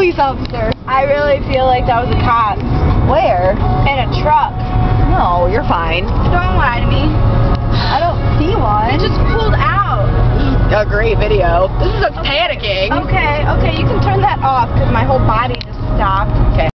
police officer. I really feel like that was a cop. Where? In a truck. No, you're fine. Don't lie to me. I don't see one. It just pulled out. A great video. This is us panicking. Okay, you can turn that off because my whole body just stopped. Okay.